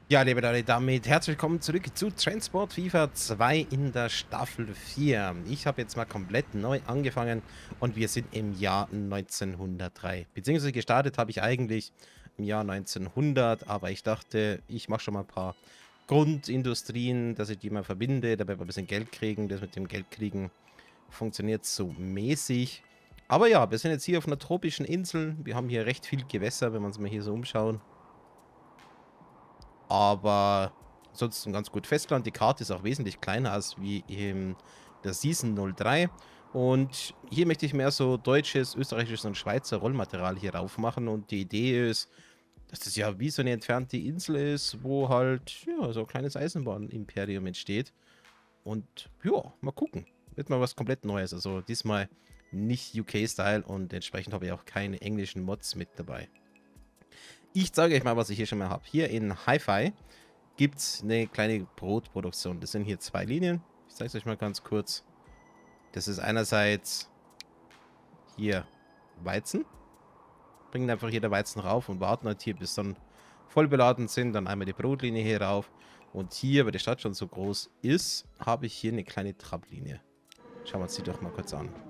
Ja, liebe Leute, damit herzlich willkommen zurück zu Transport FIFA 2 in der Staffel 4. Ich habe jetzt mal komplett neu angefangen und wir sind im Jahr 1903. Beziehungsweise gestartet habe ich eigentlich im Jahr 1900, aber ich dachte, ich mache schon mal ein paar Grundindustrien, dass ich die mal verbinde, damit wir ein bisschen Geld kriegen. Das mit dem Geld kriegen funktioniert so mäßig. Aber ja, wir sind jetzt hier auf einer tropischen Insel. Wir haben hier recht viel Gewässer, wenn wir uns mal hier so umschauen. Aber ansonsten ganz gut Festland. Die Karte ist auch wesentlich kleiner als wie in der Season 03. Und hier möchte ich mehr so deutsches, österreichisches und Schweizer Rollmaterial hier rauf machen. Und die Idee ist, dass das ja wie so eine entfernte Insel ist, wo halt ja, so ein kleines Eisenbahnimperium entsteht. Und ja, mal gucken. Wird mal was komplett Neues. Also diesmal nicht UK-Style und entsprechend habe ich auch keine englischen Mods mit dabei. Ich zeige euch mal, was ich hier schon mal habe. Hier in Hi-Fi gibt es eine kleine Brotproduktion. Das sind hier zwei Linien. Ich zeige es euch mal ganz kurz. Das ist einerseits hier Weizen. Bringen einfach hier der Weizen rauf und warten halt hier, bis dann voll beladen sind. Dann einmal die Brotlinie hier rauf. Und hier, weil die Stadt schon so groß ist, habe ich hier eine kleine Trablinie. Schauen wir uns die doch mal kurz an.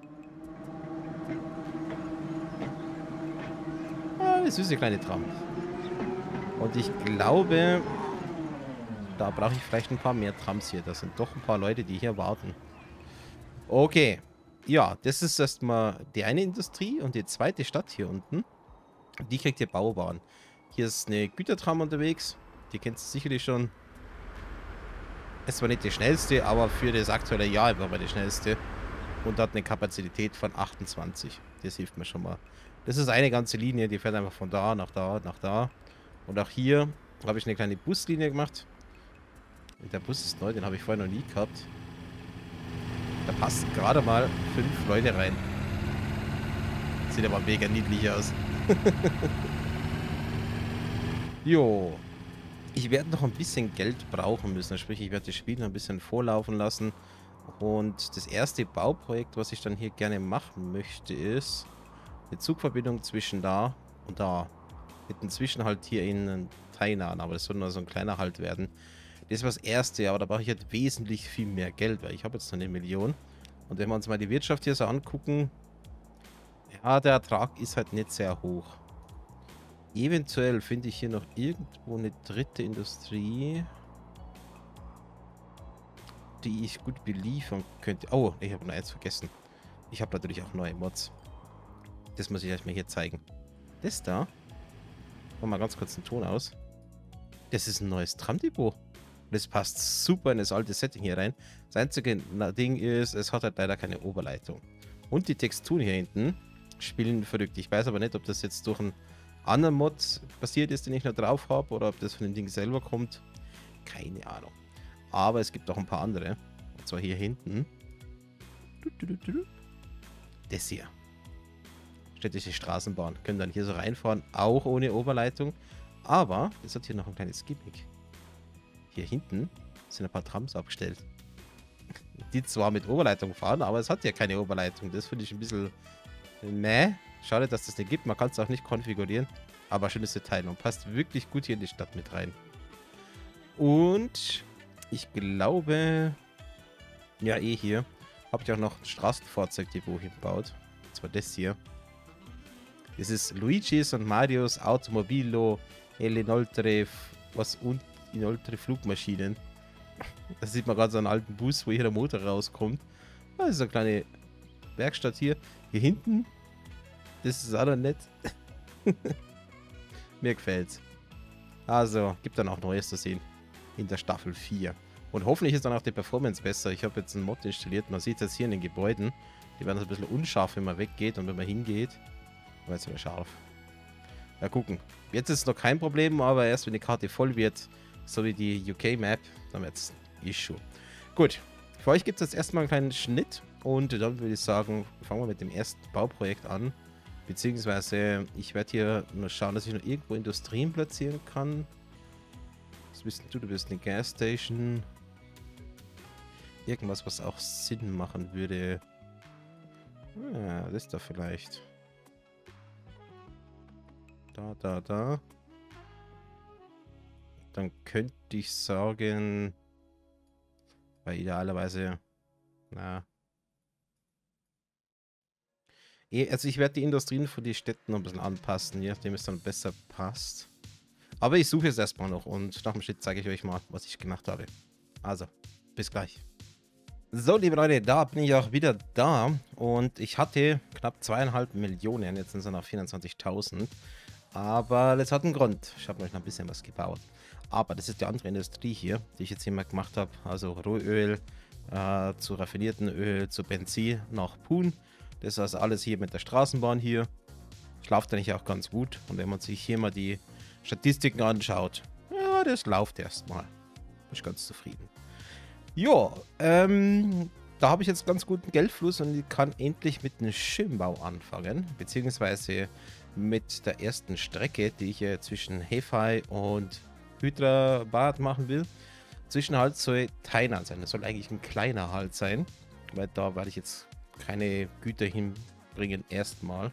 Ah, eine süße kleine Tram. Und ich glaube, da brauche ich vielleicht ein paar mehr Trams hier. Da sind doch ein paar Leute, die hier warten. Okay. Ja, das ist erstmal die eine Industrie und die zweite Stadt hier unten. Die kriegt hier Baubahn. Hier ist eine Gütertram unterwegs. Die kennst du sicherlich schon. Ist zwar nicht die schnellste, aber für das aktuelle Jahr war die schnellste. Und hat eine Kapazität von 28. Das hilft mir schon mal. Das ist eine ganze Linie, die fährt einfach von da nach da nach da. Und auch hier habe ich eine kleine Buslinie gemacht. Und der Bus ist neu, den habe ich vorher noch nie gehabt. Da passen gerade mal 5 Leute rein. Sieht aber mega niedlich aus. Jo. Ich werde noch ein bisschen Geld brauchen müssen. Sprich, ich werde das Spiel noch ein bisschen vorlaufen lassen. Und das erste Bauprojekt, was ich dann hier gerne machen möchte, ist eine Zugverbindung zwischen da und da. Mit inzwischen halt hier in Tainan. Aber das soll nur so ein kleiner Halt werden. Das war das erste, aber da brauche ich halt wesentlich viel mehr Geld, weil ich habe jetzt noch 1 Million. Und wenn wir uns mal die Wirtschaft hier so angucken, ja, der Ertrag ist halt nicht sehr hoch. Eventuell finde ich hier noch irgendwo eine dritte Industrie, die ich gut beliefern könnte. Oh, ich habe noch eins vergessen. Ich habe natürlich auch neue Mods. Das muss ich euch mal hier zeigen. Das da, mach mal ganz kurz den Ton aus. Das ist ein neues Tramdepot. Das passt super in das alte Setting hier rein. Das einzige Ding ist, es hat halt leider keine Oberleitung. Und die Texturen hier hinten spielen verrückt. Ich weiß aber nicht, ob das jetzt durch einen anderen Mod passiert ist, den ich noch drauf habe, oder ob das von dem Ding selber kommt. Keine Ahnung. Aber es gibt auch ein paar andere. Und zwar hier hinten. Das hier. Städtische Straßenbahn. Können dann hier so reinfahren, auch ohne Oberleitung. Aber es hat hier noch ein kleines Gimmick. Hier hinten sind ein paar Trams abgestellt. Die zwar mit Oberleitung fahren, aber es hat ja keine Oberleitung. Das finde ich ein bisschen meh. Schade, dass das nicht gibt. Man kann es auch nicht konfigurieren. Aber schönes Detail und passt wirklich gut hier in die Stadt mit rein. Und ich glaube, ja hier, habe ich auch noch ein Straßenfahrzeugdepot hingebaut. Und zwar das hier. Das ist Luigi's und Marios Automobilo Inoltre, was und Inoltre Flugmaschinen. Da sieht man gerade so einen alten Bus, wo hier der Motor rauskommt. Das ist eine kleine Werkstatt hier. Hier hinten, das ist auch noch nett. Mir gefällt's. Also, gibt dann auch Neues zu sehen in der Staffel 4. Und hoffentlich ist dann auch die Performance besser. Ich habe jetzt einen Mod installiert. Man sieht es jetzt hier in den Gebäuden. Die werden so ein bisschen unscharf, wenn man weggeht und wenn man hingeht. Aber jetzt wieder scharf. Ja, gucken. Jetzt ist es noch kein Problem, aber erst wenn die Karte voll wird, so wie die UK-Map, dann wird es ein Issue. Gut. Für euch gibt es jetzt erstmal einen kleinen Schnitt. Und dann würde ich sagen, fangen wir mit dem ersten Bauprojekt an. Beziehungsweise, ich werde hier nur schauen, dass ich noch irgendwo Industrien platzieren kann. Was bist du? Du bist eine Gasstation. Irgendwas, was auch Sinn machen würde. Ja, das da vielleicht. Da. dann könnte ich sagen, weil idealerweise, na, also ich werde die Industrien für die Städte noch ein bisschen anpassen, je nachdem es dann besser passt. Aber ich suche jetzt erstmal noch und nach dem Schnitt zeige ich euch mal, was ich gemacht habe. Also, bis gleich. So, liebe Leute, da bin ich auch wieder da und ich hatte knapp 2,5 Millionen, jetzt sind es noch 24.000. Aber das hat einen Grund. Ich habe euch noch ein bisschen was gebaut. Aber das ist die andere Industrie hier, die ich jetzt hier mal gemacht habe. Also Rohöl zu raffinierten Öl, zu Benzin nach Pun. Das ist also alles hier mit der Straßenbahn hier. Das läuft eigentlich auch ganz gut. Und wenn man sich hier mal die Statistiken anschaut, ja, das läuft erstmal. Bin ich ganz zufrieden. Ja, da habe ich jetzt ganz guten Geldfluss und ich kann endlich mit dem Schirmbau anfangen. Beziehungsweise mit der ersten Strecke, die ich zwischen Hefei und Hyderabad machen will. Zwischenhalt soll Tainan sein. Das soll eigentlich ein kleiner Halt sein, weil da werde ich jetzt keine Güter hinbringen erstmal.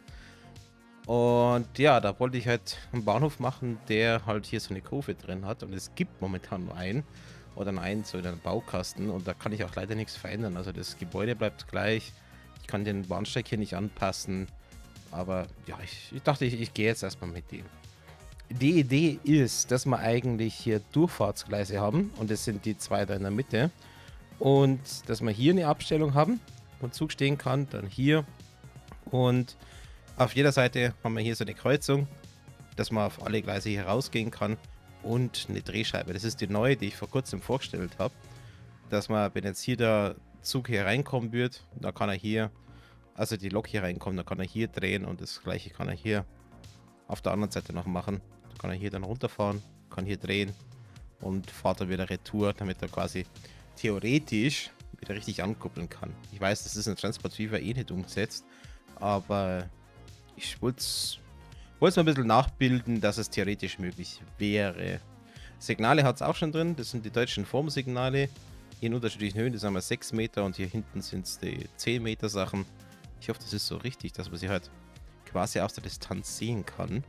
Und ja, da wollte ich halt einen Bahnhof machen, der halt hier so eine Kurve drin hat. Und es gibt momentan nur einen oder einen so in einem Baukasten. Und da kann ich auch leider nichts verändern. Also das Gebäude bleibt gleich. Ich kann den Bahnsteig hier nicht anpassen. Aber ja, ich dachte, ich gehe jetzt erstmal mit dem. Die Idee ist, dass wir eigentlich hier Durchfahrtsgleise haben. Und das sind die zwei da in der Mitte. Und dass wir hier eine Abstellung haben, wo ein Zug stehen kann. Dann hier. Und auf jeder Seite haben wir hier so eine Kreuzung, dass man auf alle Gleise hier rausgehen kann. Und eine Drehscheibe. Das ist die neue, die ich vor kurzem vorgestellt habe. Dass man, wenn jetzt hier der Zug hier reinkommen wird, dann kann er hier, also die Lok hier reinkommt, dann kann er hier drehen und das gleiche kann er hier auf der anderen Seite noch machen. Da kann er hier dann runterfahren, kann hier drehen und fahrt dann wieder retour, damit er quasi theoretisch wieder richtig ankuppeln kann. Ich weiß, das ist in Transport Fever eh nicht umgesetzt, aber ich wollte es mal ein bisschen nachbilden, dass es theoretisch möglich wäre. Signale hat es auch schon drin, das sind die deutschen Formsignale in unterschiedlichen Höhen, das haben wir 6 Meter und hier hinten sind es die 10 Meter Sachen. Ich hoffe, das ist so richtig, dass man sie halt quasi aus der Distanz sehen kann.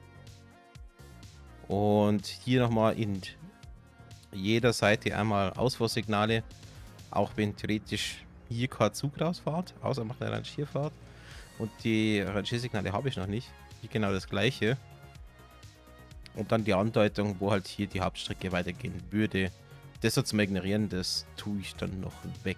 Und hier nochmal in jeder Seite einmal Ausfuhrsignale, auch wenn theoretisch hier kein Zug rausfahrt, außer macht eine Rangierfahrt. Und die Rangiersignale habe ich noch nicht. Hier genau das gleiche. Und dann die Andeutung, wo halt hier die Hauptstrecke weitergehen würde. Das so zum Ignorieren, das tue ich dann noch weg.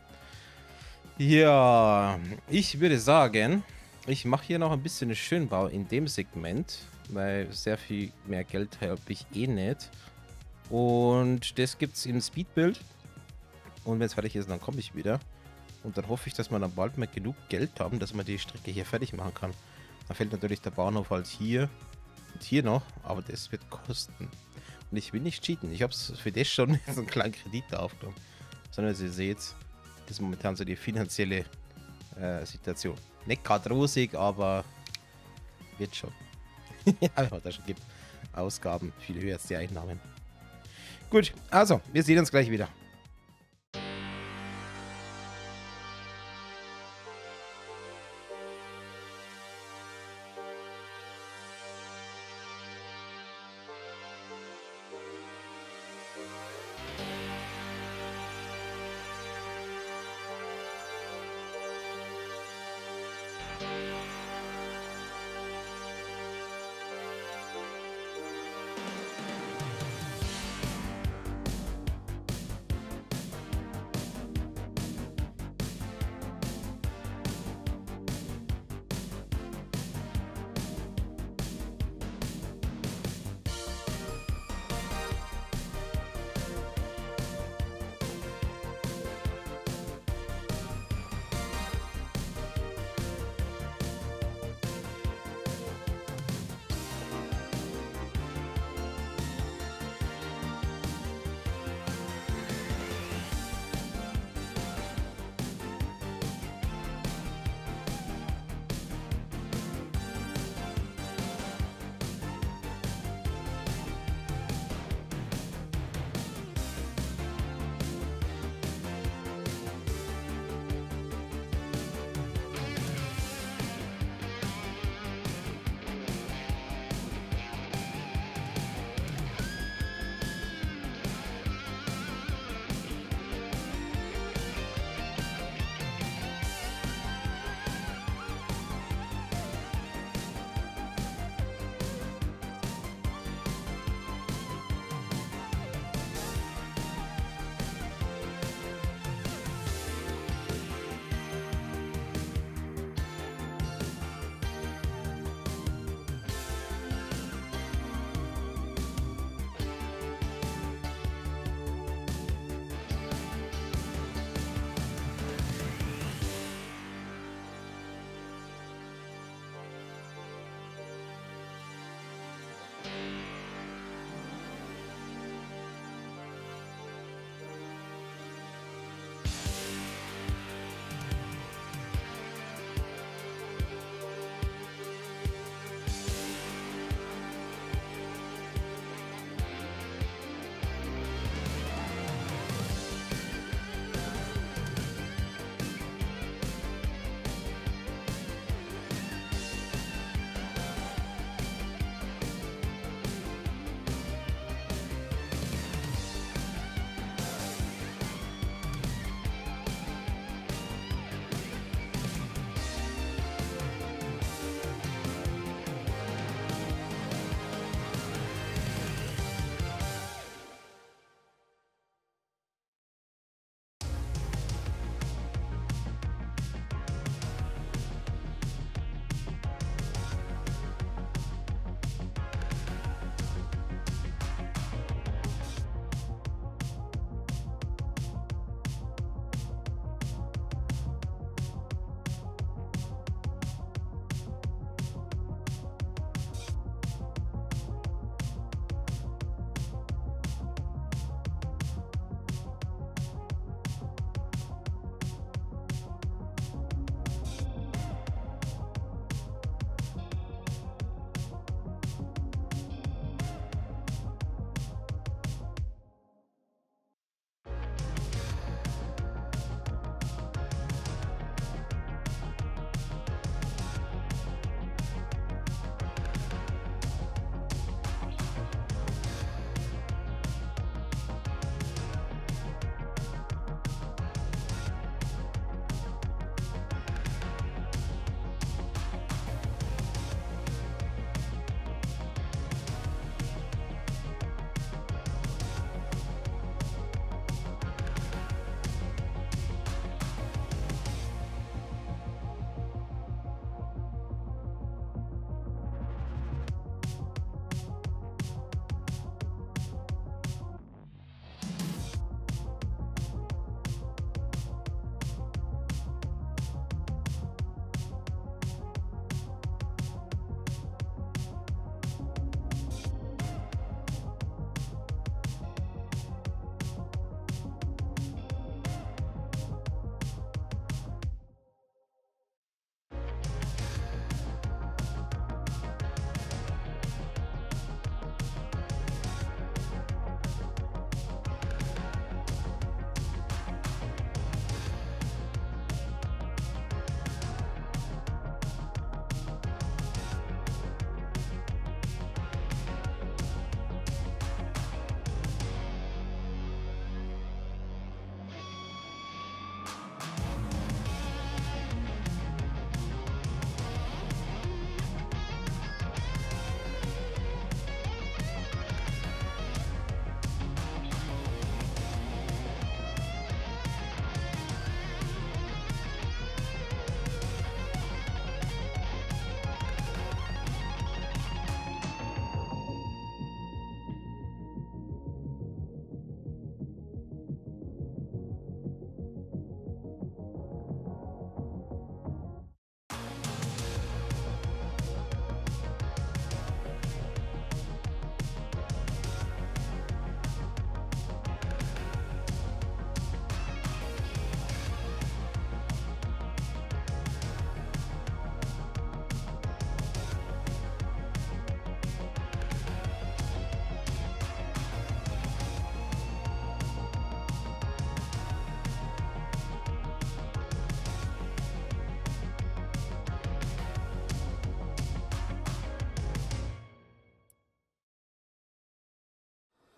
Ja, ich würde sagen, ich mache hier noch ein bisschen Schönbau in dem Segment, weil sehr viel mehr Geld habe ich eh nicht. Und das gibt es im Speedbuild. Und wenn es fertig ist, dann komme ich wieder. Und dann hoffe ich, dass wir dann bald mal genug Geld haben, dass man die Strecke hier fertig machen kann. Da fällt natürlich der Bahnhof halt hier und hier noch, aber das wird kosten. Und ich will nicht cheaten. Ich habe es für das schon so einen kleinen Kredit da aufgenommen. Sondern ihr seht, das ist momentan so die finanzielle Situation. Nicht gerade rosig, aber wird schon. Ja, was da schon gibt. Ausgaben viel höher als die Einnahmen. Gut, also, wir sehen uns gleich wieder.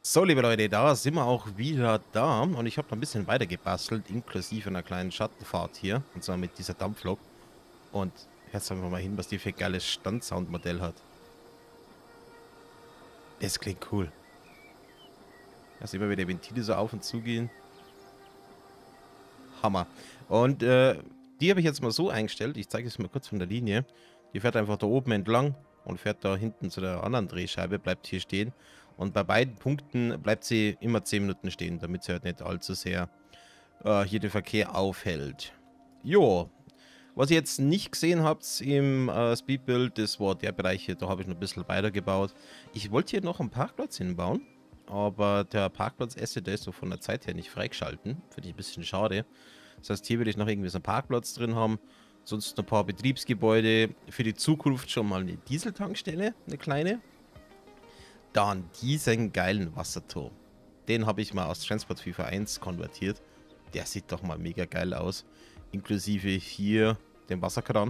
So, liebe Leute, da sind wir auch wieder da und ich habe noch ein bisschen weiter gebastelt, inklusive einer kleinen Schattenfahrt hier, und zwar mit dieser Dampflok. Und jetzt sagen wir mal hin, was die für ein geiles Standsoundmodell hat. Das klingt cool. Also immer wieder Ventile so auf und zu gehen. Hammer. Und die habe ich jetzt mal so eingestellt, ich zeige es mal kurz von der Linie. Die fährt einfach da oben entlang und fährt da hinten zu der anderen Drehscheibe, bleibt hier stehen. Und bei beiden Punkten bleibt sie immer 10 Minuten stehen, damit sie halt nicht allzu sehr hier den Verkehr aufhält. Jo, was ihr jetzt nicht gesehen habt im Speedbuild, das war der Bereich hier, da habe ich noch ein bisschen weiter gebaut. Ich wollte hier noch einen Parkplatz hinbauen, aber der Parkplatz-Asset, der ist so von der Zeit her nicht freigeschalten. Finde ich ein bisschen schade. Das heißt, hier will ich noch irgendwie so einen Parkplatz drin haben. Sonst ein paar Betriebsgebäude. Für die Zukunft schon mal eine Dieseltankstelle, eine kleine. Dann diesen geilen Wasserturm. Den habe ich mal aus Transport FIFA 1 konvertiert. Der sieht doch mal mega geil aus. Inklusive hier dem Wasserkran.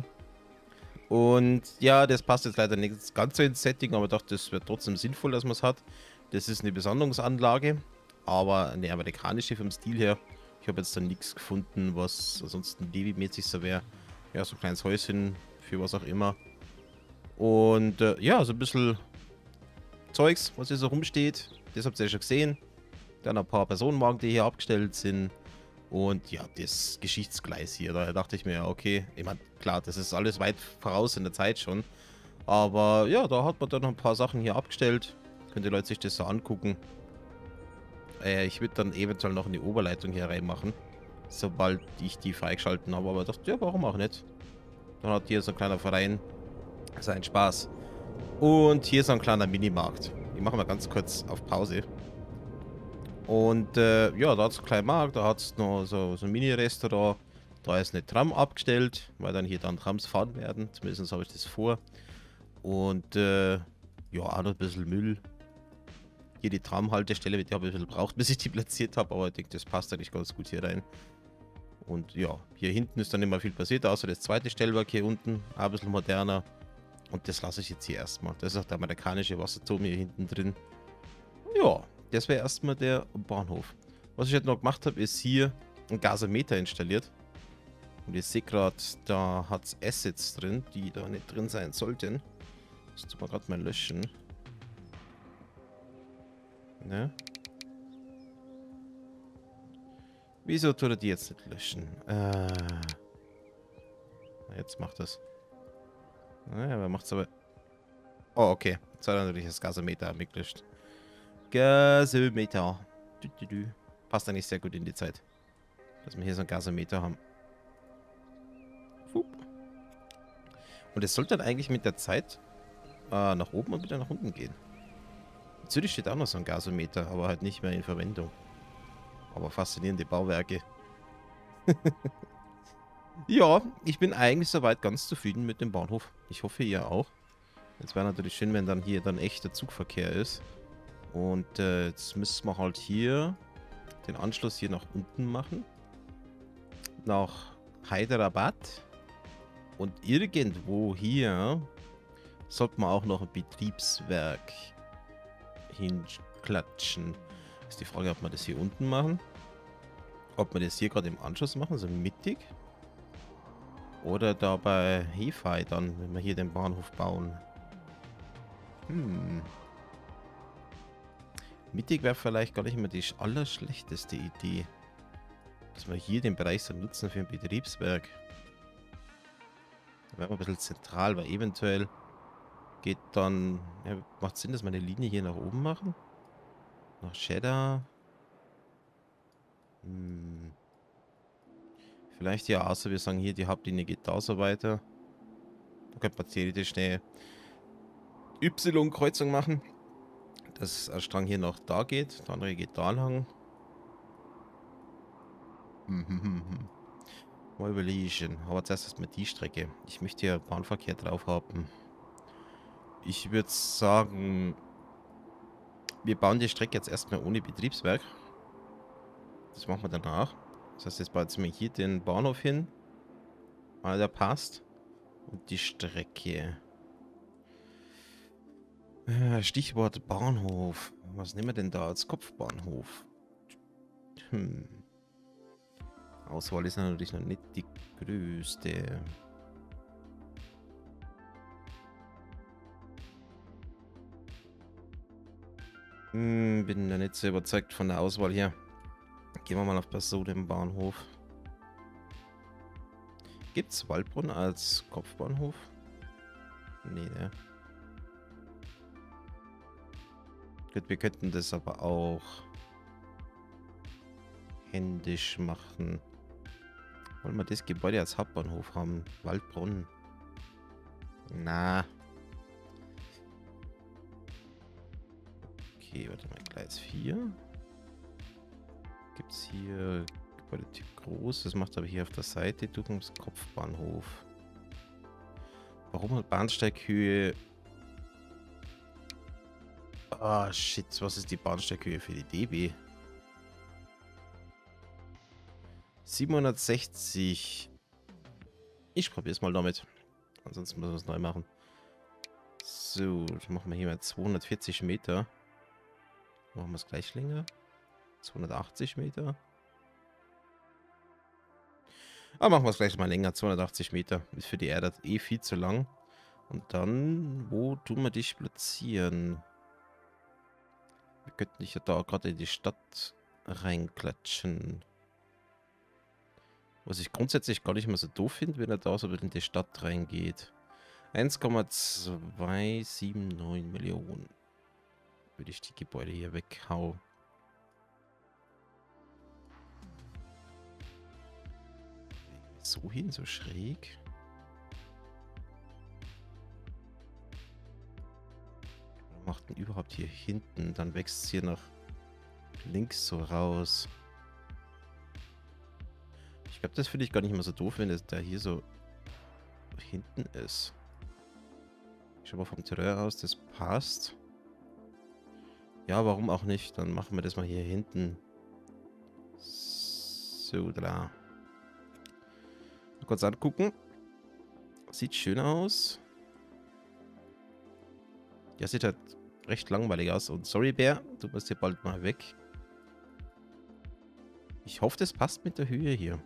Und ja, das passt jetzt leider nicht ganz so ins Setting, aber ich dachte, das wäre trotzdem sinnvoll, dass man es hat. Das ist eine Besandungsanlage, aber eine amerikanische vom Stil her. Ich habe jetzt da nichts gefunden, was ansonsten Levi-mäßig so wäre. Ja, so ein kleines Häuschen für was auch immer. Und ja, so ein bisschen Zeugs, was hier so rumsteht. Das habt ihr ja schon gesehen. Dann ein paar Personenwagen, die hier abgestellt sind. Und ja, das Geschichtsgleis hier, da dachte ich mir, ja, okay, ich meine, klar, das ist alles weit voraus in der Zeit schon. Aber ja, da hat man dann noch ein paar Sachen hier abgestellt. Könnt ihr Leute sich das so angucken. Ich würde dann eventuell noch eine Oberleitung hier reinmachen, sobald ich die freigeschalten habe. Aber ich dachte, ja, warum auch nicht? Dann hat hier so ein kleiner Verein seinen Spaß. Und hier ist ein kleiner Minimarkt. Ich mache mal ganz kurz auf Pause. Und ja, da hat es einen kleinen Markt, da hat es noch so ein Mini-Restaurant. Da ist eine Tram abgestellt, weil dann hier dann Trams fahren werden. Zumindest habe ich das vor. Und ja, auch noch ein bisschen Müll. Hier die Tramhaltestelle, die habe ich ein bisschen gebraucht, bis ich die platziert habe. Aber ich denke, das passt eigentlich ganz gut hier rein. Und ja, hier hinten ist dann nicht mehr viel passiert, außer das zweite Stellwerk hier unten. Auch ein bisschen moderner. Und das lasse ich jetzt hier erstmal. Das ist auch der amerikanische Wasserturm hier hinten drin. Ja, das wäre erstmal der Bahnhof. Was ich jetzt noch gemacht habe, ist hier ein Gasometer installiert. Und ihr seht gerade, da hat es Assets drin, die da nicht drin sein sollten. Das tun wir gerade mal löschen. Ne? Wieso tut er die jetzt nicht löschen? Jetzt macht das. Naja, wer macht's aber... Oh, okay. Jetzt hat er natürlich das Gasometer weggelöscht. Gasometer. Passt eigentlich sehr gut in die Zeit. Dass wir hier so ein Gasometer haben. Und es sollte dann eigentlich mit der Zeit nach oben und wieder nach unten gehen. In Zürich steht auch noch so ein Gasometer, aber halt nicht mehr in Verwendung. Aber faszinierende Bauwerke. Ja, ich bin eigentlich soweit ganz zufrieden mit dem Bahnhof. Ich hoffe, ihr auch. Jetzt wäre natürlich schön, wenn dann hier dann echter Zugverkehr ist. Und jetzt müssen wir halt hier den Anschluss hier nach unten machen. Nach Hyderabad. Und irgendwo hier sollte man auch noch ein Betriebswerk hinklatschen. Ist die Frage, ob wir das hier unten machen. Ob wir das hier gerade im Anschluss machen, so mittig. Oder da bei Hefei dann, wenn wir hier den Bahnhof bauen. Mittig wäre vielleicht gar nicht mehr die allerschlechteste Idee. Dass wir hier den Bereich so nutzen für ein Betriebswerk. Da wäre ein bisschen zentral, weil eventuell geht dann... Ja, macht Sinn, dass wir eine Linie hier nach oben machen? Nach Cheddar. Vielleicht ja, außer wir sagen hier, die Hauptlinie geht da so weiter. Da könnte man theoretisch eine Y-Kreuzung machen. Dass ein Strang hier noch da geht, der andere geht da lang. Mal überlegen. Aber zuerst erstmal die Strecke. Ich möchte hier Bahnverkehr drauf haben. Ich würde sagen, wir bauen die Strecke jetzt erstmal ohne Betriebswerk. Das machen wir danach. Das heißt, jetzt bauen wir hier den Bahnhof hin. Weil der passt. Und die Strecke. Stichwort Bahnhof. Was nehmen wir denn da als Kopfbahnhof? Hm. Auswahl ist natürlich noch nicht die größte. Bin da nicht so überzeugt von der Auswahl hier. Gehen wir mal auf Personenbahnhof. Gibt's Waldbrunn als Kopfbahnhof? Nee, ne? Gut, wir könnten das aber auch händisch machen. Wollen wir das Gebäude als Hauptbahnhof haben? Waldbrunn. Na. Okay, warte mal. Gleis 4. Gibt es hier Gebäudetyp groß? Das macht aber hier auf der Seite Kopfbahnhof. Warum hat Bahnsteighöhe... Ah, shit. Was ist die Bahnsteighöhe für die DB? 760. Ich probiere es mal damit. Ansonsten müssen wir es neu machen. So, dann machen wir hier mal 240 Meter. Machen wir es gleich länger. 280 Meter. Aber machen wir es gleich mal länger. 280 Meter. Ist für die Erde eh viel zu lang. Und dann, wo tun wir dich platzieren? Wir könnten dich ja da gerade in die Stadt reinklatschen. Was ich grundsätzlich gar nicht mehr so doof finde, wenn er da so in die Stadt reingeht. 1,279 Millionen. Würde ich die Gebäude hier weghauen. So hin, so schräg. Was macht denn überhaupt hier hinten? Dann wächst es hier nach links so raus. Ich glaube, das finde ich gar nicht mehr so doof, wenn es da hier so hinten ist. Ich schau mal vom Terrain aus, das passt. Ja, warum auch nicht? Dann machen wir das mal hier hinten. So, da. Mal kurz angucken. Sieht schön aus. Ja, sieht halt recht langweilig aus. Und sorry, Bär, du musst hier bald mal weg. Ich hoffe, das passt mit der Höhe hier.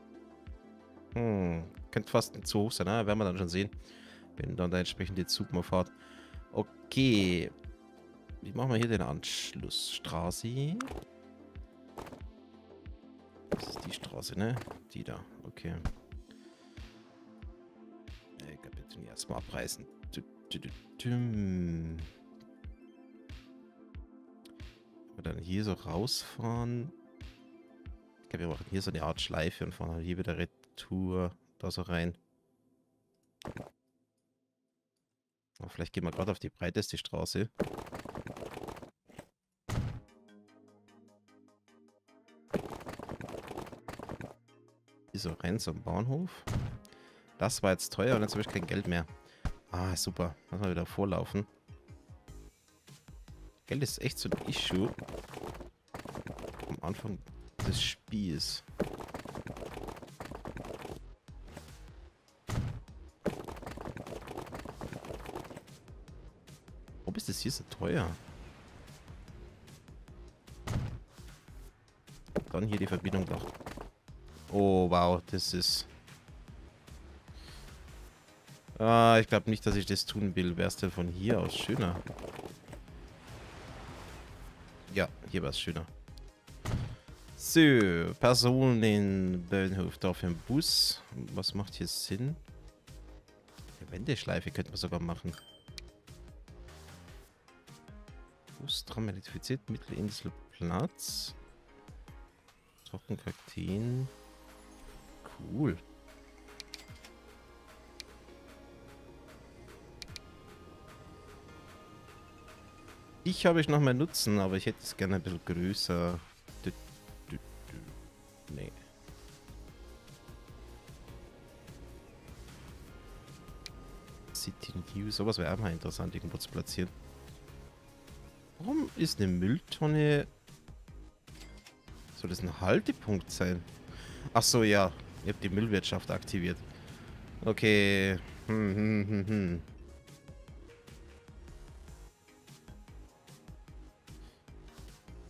Könnte fast zu hoch sein, ne? Werden wir dann schon sehen. Wenn dann der entsprechende Zug mal fährt. Okay. Wie machen wir hier den Anschlussstraße? Das ist die Straße, ne? Die da. Okay. Ich kann bitte nicht erstmal abreißen. Und dann hier so rausfahren. Ich glaube, wir machen hier so eine Art Schleife und fahren dann hier wieder Retour da so rein. Aber vielleicht gehen wir gerade auf die breiteste Straße. Hier so rein zum Bahnhof. Das war jetzt teuer und jetzt habe ich kein Geld mehr. Ah, super. Lass mal wieder vorlaufen. Geld ist echt so ein Issue am Anfang des Spiels. Warum ist das hier so teuer? Dann hier die Verbindung noch. Oh, wow, das ist... Ah, ich glaube nicht, dass ich das tun will. Wäre es denn von hier aus schöner? Ja, hier war es schöner. So, Personenbahnhof da für den Bus. Was macht hier Sinn? Eine Wendeschleife könnten wir sogar machen. Bustram elektrifiziert, Mittelinselplatz. Trockenkakteen. Cool. Ich habe ich noch mal Nutzen, aber ich hätte es gerne ein bisschen größer. Nee. City View, sowas wäre auch mal interessant, irgendwo zu platzieren. Warum ist eine Mülltonne... Soll das ein Haltepunkt sein? Ach so, ja. Ihr habt die Müllwirtschaft aktiviert. Okay.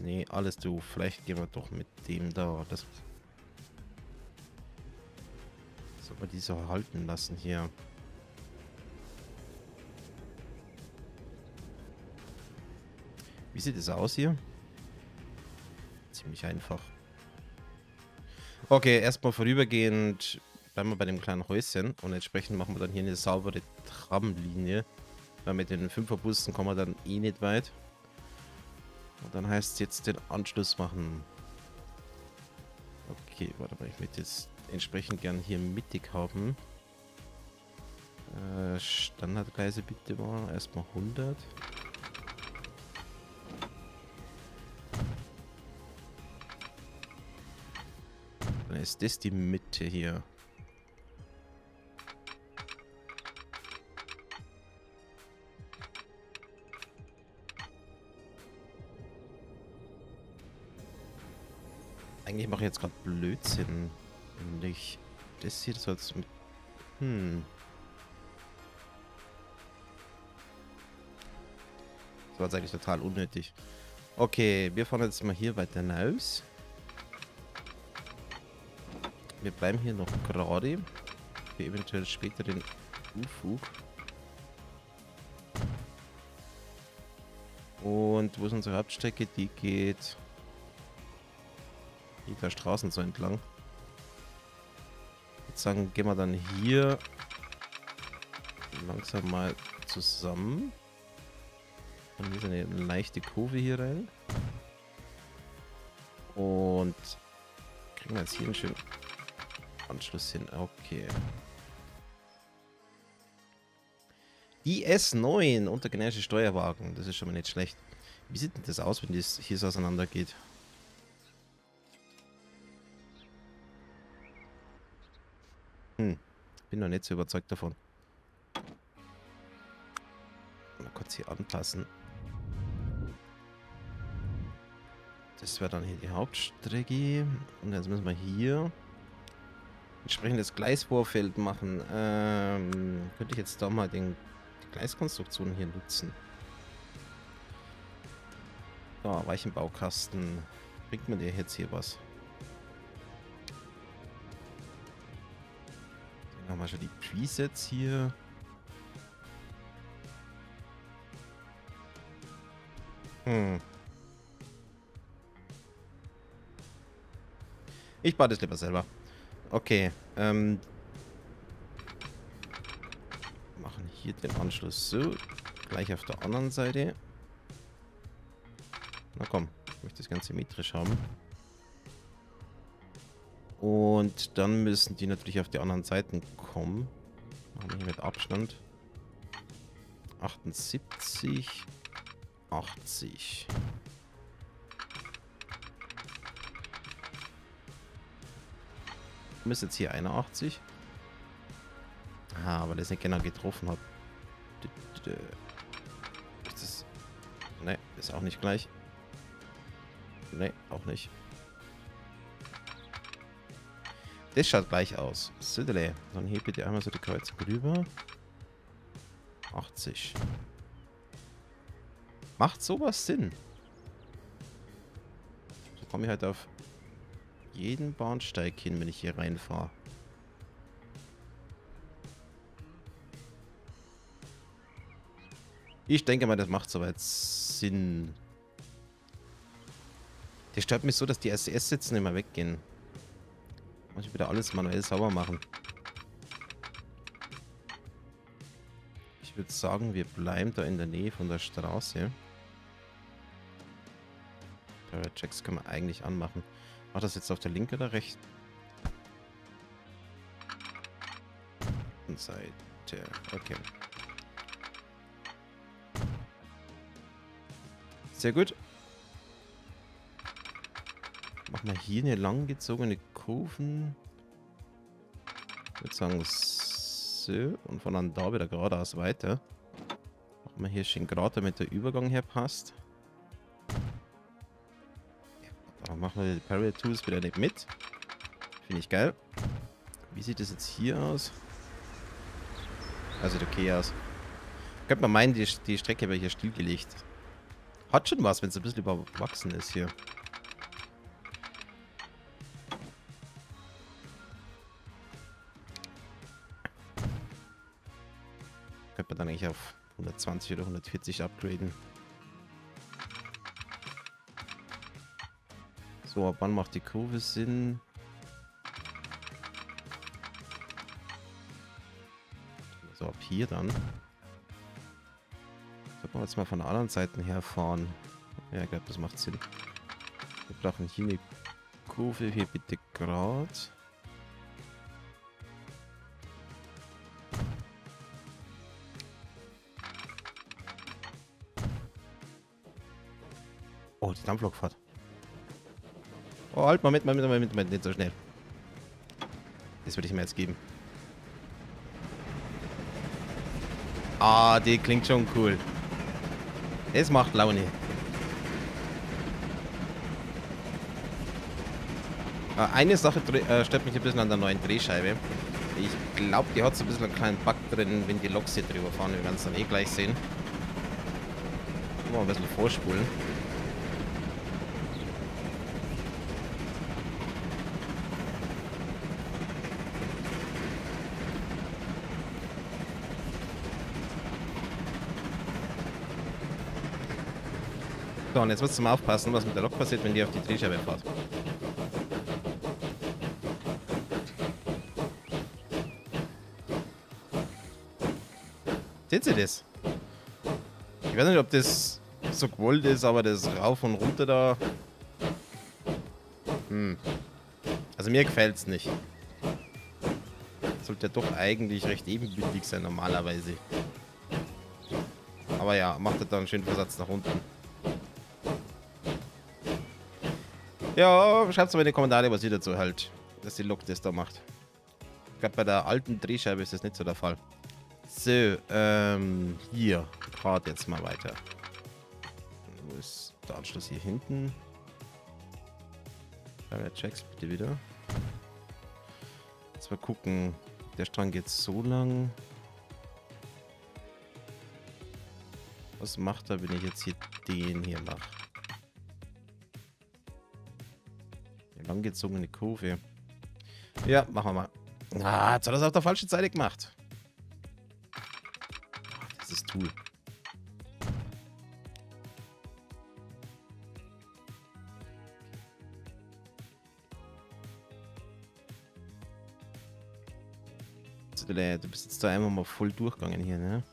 Nee, alles doof. Vielleicht gehen wir doch mit dem da. Das soll man die so halten lassen hier. Wie sieht es aus hier? Ziemlich einfach. Okay, erstmal vorübergehend bleiben wir bei dem kleinen Häuschen und entsprechend machen wir dann hier eine saubere Tramlinie. Weil mit den 5er-Bussen kommen wir dann eh nicht weit. Und dann heißt es jetzt den Anschluss machen. Okay, warte mal, ich möchte jetzt entsprechend gern hier mittig haben. Standardgleise bitte mal. Erstmal 100. Dann ist das die Mitte hier. Eigentlich mache ich jetzt gerade Blödsinn. Nämlich das hier, das soll jetzt mit... Das war jetzt eigentlich total unnötig. Okay, wir fahren jetzt mal hier weiter hinaus. Wir bleiben hier noch gerade. Für eventuell später den Unfug. Und wo ist unsere Hauptstrecke? Die geht der Straßen so entlang. Ich würde sagen, gehen wir dann hier langsam mal zusammen. Und hier ist eine leichte Kurve hier rein. Und kriegen wir jetzt hier einen schönen Anschluss hin. Okay. Die S9 unter generische Steuerwagen. Das ist schon mal nicht schlecht. Wie sieht denn das aus, wenn das hier so auseinander geht? Bin noch nicht so überzeugt davon. Mal kurz hier anpassen. Das wäre dann hier die Hauptstrecke. Und jetzt müssen wir hier entsprechendes Gleisvorfeld machen. Könnte ich jetzt da mal die Gleiskonstruktion hier nutzen. So, Weichenbaukasten. Bringt mir der jetzt hier was? Dann haben wir schon die Presets hier. Ich baue das lieber selber. Okay, machen hier den Anschluss so. Gleich auf der anderen Seite. Na komm, ich möchte das Ganze symmetrisch haben. Und dann müssen die natürlich auf die anderen Seiten kommen. Machen wir hier mit Abstand. 78, 80. Ist jetzt hier 81. Ah, weil das nicht genau getroffen hat. Ist das... Ne, ist auch nicht gleich. Ne, auch nicht. Das schaut gleich aus. Südele. Dann heb bitte einmal so die Kreuzung rüber. 80. Macht sowas Sinn? So komme ich halt auf jeden Bahnsteig hin, wenn ich hier reinfahre. Ich denke mal, das macht soweit Sinn. Der stört mich so, dass die SCS-Sitzen immer weggehen. Muss ich wieder alles manuell sauber machen. Ich würde sagen, wir bleiben da in der Nähe von der Straße. Checks können wir eigentlich anmachen. Macht das jetzt auf der linken oder rechten Seite? Okay. Sehr gut. Machen wir hier eine langgezogene Kurven. Ich würde sagen so. Und von dann da wieder geradeaus weiter. Machen wir hier schön gerade, damit der Übergang her passt. Da machen wir die Parallel Tools wieder nicht mit. Finde ich geil. Wie sieht das jetzt hier aus? Also sieht okay aus. Könnte man meinen, die Strecke wäre hier stillgelegt. Hat schon was, wenn es ein bisschen überwachsen ist hier. Könnte man dann eigentlich auf 120 oder 140 upgraden. So, ab wann macht die Kurve Sinn? So, ab hier dann. Sollten wir jetzt mal von der anderen Seite her fahren. Ja, ich glaube, das macht Sinn. Wir brauchen hier eine Kurve, hier bitte gerade. Oh, die Dampflokfahrt. Oh, halt, Moment, nicht so schnell. Das würde ich mir jetzt geben. Ah, die klingt schon cool. Es macht Laune. Eine Sache stört mich ein bisschen an der neuen Drehscheibe. Ich glaube, die hat so ein bisschen einen kleinen Bug drin, wenn die Loks hier drüber fahren. Wir werden es dann eh gleich sehen. Mal ein bisschen vorspulen. So, und jetzt musst du mal aufpassen, was mit der Lok passiert, wenn die auf die Drehscheibe fährt. Seht ihr das? Ich weiß nicht, ob das so gewollt ist, aber das rauf und runter da... Also mir gefällt es nicht. Sollte doch eigentlich recht ebenbündig sein normalerweise. Aber ja, macht er da einen schönen Versatz nach unten. Ja, schreibt es mal in die Kommentare, was ihr dazu halt, dass die Lok das da macht. Ich glaube, bei der alten Drehscheibe ist das nicht so der Fall. So, hier. Fahrt jetzt mal weiter. Wo ist der Anschluss hier hinten? Checks bitte wieder. Jetzt mal gucken. Der Strang geht so lang. Was macht er, wenn ich jetzt hier den hier mache? Langgezogene Kurve. Ja, machen wir mal. Ah, jetzt hat er es auf der falschen Seite gemacht. Dieses Tool. Du bist jetzt da einmal mal voll durchgegangen hier, ne?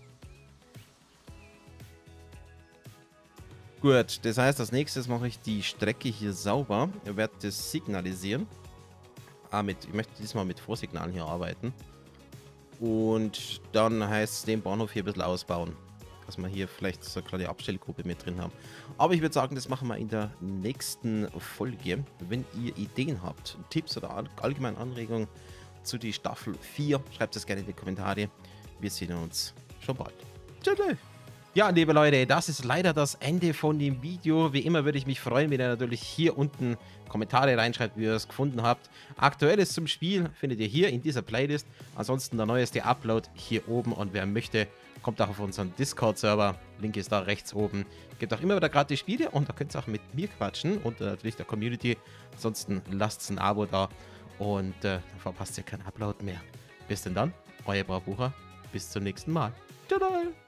Gut, das heißt, als nächstes mache ich die Strecke hier sauber. Ich werde das signalisieren. Ich möchte diesmal mit Vorsignalen hier arbeiten. Und dann heißt es, den Bahnhof hier ein bisschen ausbauen. Dass wir hier vielleicht so eine kleine Abstellgruppe mit drin haben. Aber ich würde sagen, das machen wir in der nächsten Folge. Wenn ihr Ideen habt, Tipps oder allgemeine Anregungen zu die Staffel 4, schreibt es gerne in die Kommentare. Wir sehen uns schon bald. Tschüss. Ja, liebe Leute, das ist leider das Ende von dem Video. Wie immer würde ich mich freuen, wenn ihr natürlich hier unten Kommentare reinschreibt, wie ihr es gefunden habt. Aktuelles zum Spiel findet ihr hier in dieser Playlist. Ansonsten der neueste Upload hier oben. Und wer möchte, kommt auch auf unseren Discord-Server. Link ist da rechts oben. Gibt auch immer wieder gratis Spiele und da könnt ihr auch mit mir quatschen und natürlich der Community. Ansonsten lasst ein Abo da und dann verpasst ihr keinen Upload mehr. Bis denn dann, euer Braubucher. Bis zum nächsten Mal. Ciao.